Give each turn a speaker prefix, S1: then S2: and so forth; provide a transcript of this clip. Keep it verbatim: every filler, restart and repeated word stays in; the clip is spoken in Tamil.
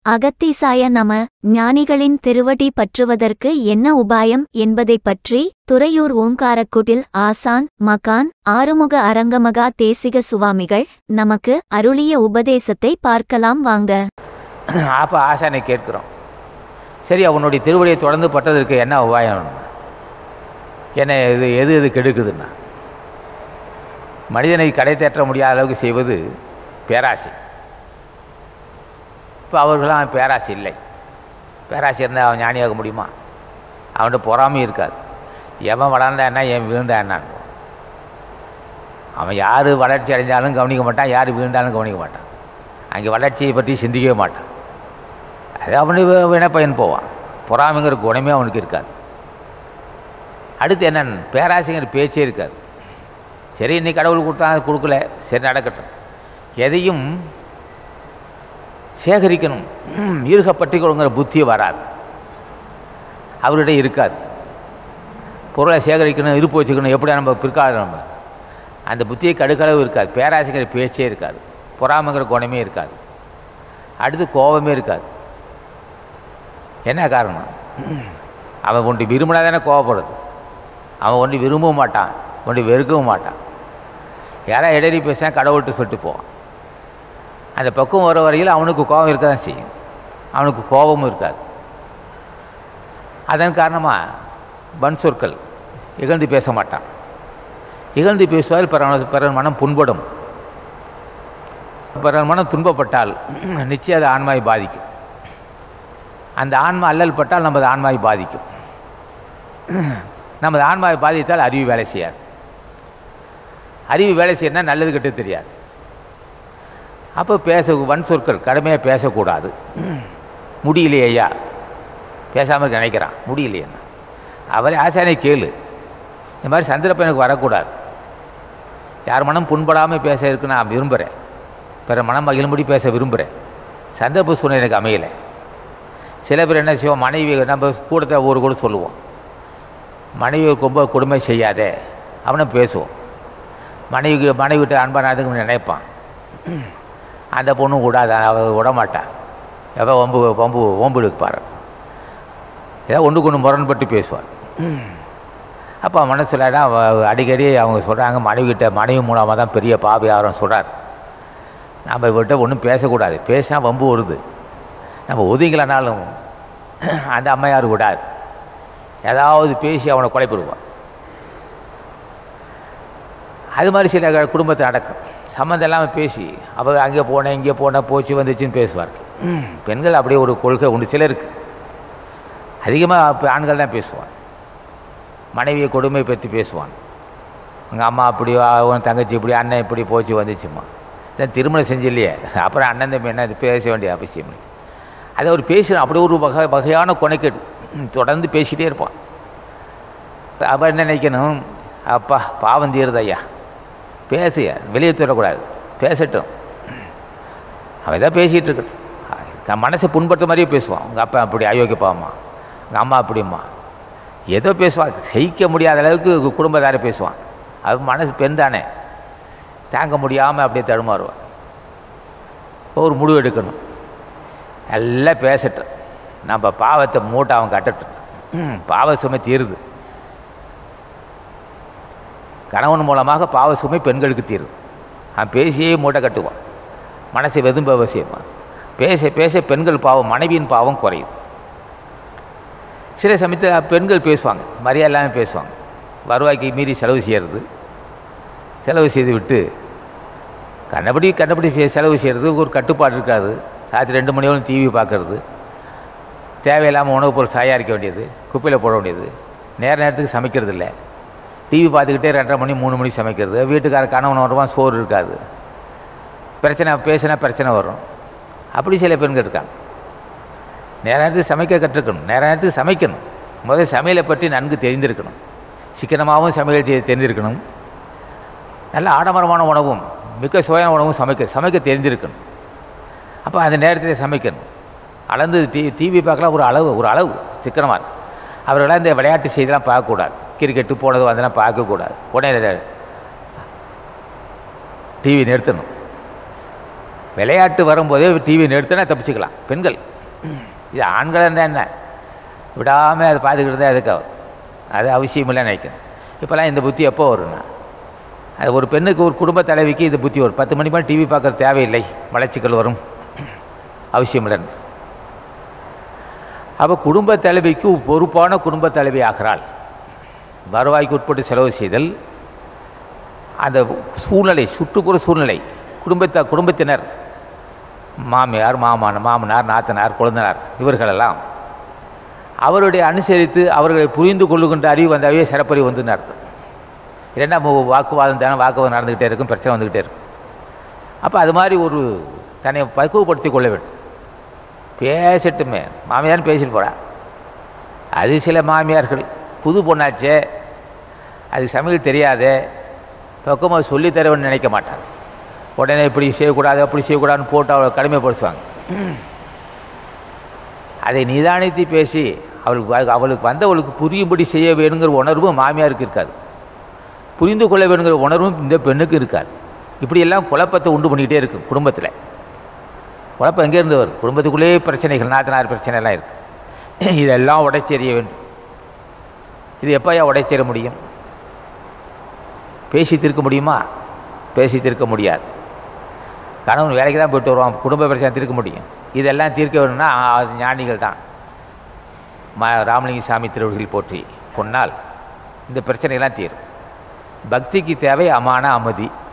S1: அகத்தீசாய நம. ஞானிகளின் திருவடி பற்றுவதற்கு என்ன உபாயம் என்பதைப் பற்றி துறையூர் ஓங்காரக்குடில் ஆசான் மகான் ஆறுமுக அரங்கமகா தேசிக சுவாமிகள் நமக்கு அருளிய உபதேசத்தை பார்க்கலாம் வாங்க.
S2: அப்போ ஆசானை கேட்குறோம், சரி அவனுடைய திருவடியை தொடர்ந்து பட்டதற்கு என்ன உபாயம், என்ன இது எது எது கெடுக்குதுன்னா, மனிதனை கடை தேற்ற முடியாத அளவுக்கு செய்வது பேராசை. இப்போ அவர்களாம் பேராசை இல்லை. பேராசை இருந்தால் அவன் ஞானியாக முடியுமா? அவன்கிட்ட பொறாமையும் இருக்காது. எவன் வளர்ந்தா என்ன, என் வீழ்ந்தா என்னான்னு. அவன் யார் வளர்ச்சி அடைஞ்சாலும் கவனிக்க மாட்டான், யார் வீழ்ந்தாலும் கவனிக்க மாட்டான். அங்கே வளர்ச்சியை பற்றி சிந்திக்கவே மாட்டான். அது அவனுக்கு வினைப்பயன் போவான். பொறாமைங்கிற குணமே அவனுக்கு இருக்காது. அடுத்து என்னன்னு, பேராசைங்கிற பேச்சே இருக்காது. சரி இன்னைக்கு கடவுள் கொடுத்தா கொடுக்கல, சரி நடக்கட்டும். எதையும் சேகரிக்கணும், ஈர்க்கப்பட்டி கொடுங்கிற புத்தி வராது, அவர்கிட்ட இருக்காது. பொருளை சேகரிக்கணும், இருப்பு வச்சுக்கணும், எப்படி நம்ம பிற்காலம் நம்ம அந்த புத்தியை கடுக்களவு இருக்காது. பேராசைங்கிற பேச்சே இருக்காது, பொறாமைங்கிற குணமே இருக்காது. அடுத்து கோபமே இருக்காது. என்ன காரணம்? அவன் ஒன்று விரும்பினா தானே கோபப்படுது. அவன் ஒன்று விரும்பவும் மாட்டான், ஒன்று வெறுக்கவும் மாட்டான். யாராவது இடறி பேசினா கடவுள்கிட்ட சொல்லிட்டு போவான். அந்த பக்கம் வர வரையில் அவனுக்கு கோபம் இருக்க தான் செய்யும், அவனுக்கு கோபமும் இருக்காது. அதன் காரணமாக வன் சொற்கள் இகழ்ந்து பேச மாட்டான். இகழ்ந்து பேசுவால் பிற பிறர் மனம் புண்படும். பிறர் மனம் துன்பப்பட்டால் நிச்சயம் அது ஆன்மாவை பாதிக்கும். அந்த ஆன்மா அல்லல் பட்டால் நமது ஆன்மாவை பாதிக்கும். நமது ஆன்மாவை பாதித்தால் அறிவு வேலை செய்யாது. அறிவு வேலை செய்யணும்னா நல்லது கெட்டு தெரியாது. அப்போ பேச வன் சொற்கள் கடுமையாக பேசக்கூடாது. முடியலையே ஐயா, பேசாமல் நினைக்கிறான், முடியலையேன்னா அவரே ஆசானை கேளு, இந்த மாதிரி சந்தர்ப்பம் எனக்கு வரக்கூடாது. யார் மனம் புண்படாமல் பேச இருக்கு நான் விரும்புகிறேன், பிற மனம் மகிழும்படி பேச விரும்புகிறேன். சந்தர்ப்ப சூழ்நிலை எனக்கு அமையலை. சில பேர் என்ன செய்வோம், மனைவி நம்ம கூடத்தை ஒரு கூட சொல்லுவோம், மனைவி ரொம்ப கொடுமை செய்யாதே அவனை பேசுவோம். மனைவிக்கு மனைவிட்ட அன்பானதுக்கு நினைப்பான். அந்த பொண்ணும் கூடாது, அவள் விடமாட்டான். எவ்வளோ ஒம்பு ஒம்பு ஓம்பு எடுப்பார், ஏதாவது ஒன்றுக்கு ஒன்று முரண்பட்டு பேசுவார். அப்போ மனசில் அடிக்கடி அவங்க சொல்கிறாங்க, மனைவிக்கிட்ட மனைவி மூலமாக தான் பெரிய பாவி ஆகிறோம் சொல்கிறார். நம்ம இவர்கிட்ட ஒன்றும் பேசக்கூடாது, பேசினா வம்பு வருது. நம்ம ஒதுங்கலனாலும் அந்த அம்மையார் விடாது, ஏதாவது பேசி அவனை குலைப்பிடுவான். அது மாதிரி சில குடும்பத்தை நடக்கும். சம்மந்தம் இல்லாமல் பேசி அவள் அங்கே போனேன் இங்கே போனேன் போச்சு வந்துச்சுன்னு பேசுவார். பெண்கள் அப்படியே ஒரு கொள்கை உண்டு சிலருக்கு. அதிகமாக ஆண்கள் தான் பேசுவான். மனைவியை கொடுமை பற்றி பேசுவான். எங்கள் அம்மா அப்படி, அவன் தங்கச்சி இப்படி, அண்ணன் இப்படி போச்சு வந்துச்சுமா. இதான் திருமணம் செஞ்சு இல்லையே, அப்புறம் அண்ணன் தம்பி என்ன பேச வேண்டிய அவசியம் இல்லை. அதை ஒரு பேசணும். அப்படி ஒரு வகை வகையான கொனைக்கேடு தொடர்ந்து பேசிக்கிட்டே இருப்பான். அப்போ என்ன நினைக்கணும், அப்பா பாவம் தீருது ஐயா, பேசிய வெளியே தரக்கூடாது, பேசட்டும். அவன் எதாவது பேசிகிட்டு இருக்கட்டும். மனசை புண்படுத்த மாதிரியே பேசுவான். உங்கள் அப்பா அப்படி அயோக்கிய பாவம்மா, உங்கள் அம்மா அப்படிம்மா, ஏதோ பேசுவான். சகிக்க முடியாத அளவுக்கு குடும்பத்தார பேசுவான். அது மனசு பெண் தானே, தாங்க முடியாமல் அப்படியே தடுமாறுவான். ஒரு முடிவு எடுக்கணும், எல்லாம் பேசட்டும், நம்ம பாவத்தை மூட்டை அவன் கட்டட்டும். பாவ சுமை தீருது. கணவன் மூலமாக பாவ சுமை பெண்களுக்கு தீருது. அவன் பேசியே மூட்டை கட்டுவான், மனசை வெதும்ப அவசியமா. பேச பேச பெண்கள் பாவம், மனைவியின் பாவம் குறையுது. சில சமயத்தில் பெண்கள் பேசுவாங்க, மரியாதை இல்லாமல் பேசுவாங்க. வருவாய்க்கு மீறி செலவு செய்கிறது, செலவு செய்து விட்டு கண்டபடி கண்டபடி செலவு செய்கிறது. ஒரு கட்டுப்பாடு இருக்காது. ராத்திரி ரெண்டு மணி வரைக்கும் டிவி பார்க்குறது, தேவையில்லாமல் உணவுப் பொருள் தயாரிக்க வேண்டியது, குப்பையில் போட வேண்டியது, நேர நேரத்துக்கு சமைக்கிறது இல்லை. டிவி பார்த்துக்கிட்டே ரெண்டரை மணி மூணு மணிக்கு சமைக்கிறது. வீட்டுக்கார கணவன் வருவான், சோறு இருக்காது. பிரச்சனை பேசினா பிரச்சனை வரும். அப்படி சில பெண்கள் இருக்காங்க. நேர நேரத்துக்கு சமைக்க கற்றுக்கணும், நேர நேரத்துக்கு சமைக்கணும். முதல்ல சமையலை பற்றி நன்கு தெரிந்திருக்கணும். சிக்கனமாகவும் சமையல் செய்ய தெரிந்திருக்கணும். நல்ல ஆடம்பரமான உணவும் மிக்க சுவையான உணவும் சமைக்க சமைக்க தெரிஞ்சிருக்கணும். அப்போ அந்த நேரத்தில் சமைக்கணும். அளந்து டி டிவி பார்க்கலாம், ஒரு அளவு ஒரு அளவு சிக்கனமாக இருக்கும். அவர்களாம் இந்த விளையாட்டு செய்திலாம் பார்க்கக்கூடாது. கிரிக்கெட்டு போனது அதெல்லாம் பார்க்கக்கூடாது. உடனே டிவி நிறுத்தணும். விளையாட்டு வரும்போதே டிவி நிறுத்தினா தப்பிச்சுக்கலாம் பெண்கள். இது ஆண்கள் இருந்தால் என்ன விடாமல் அதை பார்த்துக்கிட்டு தான் அதுக்கு அது அவசியம் இல்லை நினைக்கிறேன். இப்போல்லாம் இந்த புத்தி எப்போ வரும்னா அது ஒரு பெண்ணுக்கு ஒரு குடும்ப தலைவிக்கு இந்த புத்தி வரும். பத்து மணி மேலே டிவி பார்க்குற தேவையில்லை, மலச்சிக்கல் வரும், அவசியம் இல்லைன்னு. அப்போ குடும்ப தலைவிக்கு பொறுப்பான குடும்ப தலைவி ஆகிறாள். வருவாய்க்கு உட்பட்டு செலவு செய்தல், அந்த சூழ்நிலை, சுற்றுப்புற சூழ்நிலை, குடும்பத்த குடும்பத்தினர், மாமியார், மாமான மாமனார், நாத்தனார், குழந்தனார், இவர்களெல்லாம் அவருடைய அனுசரித்து அவர்களை புரிந்து கொள்ளுகின்ற அறிவு வந்தாவே சிறப்பறிவு வந்து அர்த்தம். இல்லைன்னா வாக்குவாதம் தானே, வாக்குவாதம் நடந்துக்கிட்டே இருக்கும், பிரச்சனை வந்துக்கிட்டே இருக்கும். அப்போ அது மாதிரி ஒரு தன்னை பக்குவப்படுத்தி கொள்ள வேண்டும். பேசட்டுமே, மாமியார்னு பேசிட்டு போகிறா. அது சில மாமியார்கள் புது பொண்ணாச்சே, அது சமையல் தெரியாதே, பக்கமாக சொல்லித்தரவன்னு நினைக்க மாட்டாங்க. உடனே இப்படி செய்யக்கூடாது அப்படி செய்யக்கூடாதுன்னு போட்டு அவளை கடமைப்படுத்துவாங்க. அதை நிதானித்து பேசி அவளுக்கு அவளுக்கு வந்தவளுக்கு புரியும்படி செய்ய வேணுங்கிற உணர்வும் மாமியாருக்கு இருக்காது, புரிந்து கொள்ள வேணுங்கிற உணர்வும் இந்த பெண்ணுக்கு இருக்காது. இப்படியெல்லாம் குழப்பத்தை உண்டு பண்ணிக்கிட்டே இருக்குது குடும்பத்தில். குழப்பம் எங்கேருந்து வரும்? குடும்பத்துக்குள்ளேயே பிரச்சனைகள், நாத்தனார் பிரச்சனைலாம் இருக்குது. இதெல்லாம் உடைச்செறிய வேண்டும். இது எப்போயா உடைச்சேர முடியும்? பேசி தீர்க்க முடியுமா? பேசி தீர்க்க முடியாது. கணவன் வேலைக்கு தான் போயிட்டு வருவான், குடும்ப பிரச்சனை தீர்க்க முடியும். இதெல்லாம் தீர்க்க வேணும்னா அது ஞானிகள் தான். ம ராமலிங்க சாமி திருவடிகள் போற்றி பொன்னால் இந்த பிரச்சனைகள்லாம் தீரும். பக்திக்கு தேவை அமான அமைதி.